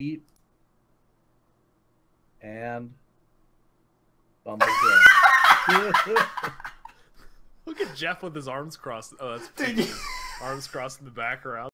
Eat. And Bumble. Look at Jeff with his arms crossed. Oh, that's Dude, arms crossed in the background.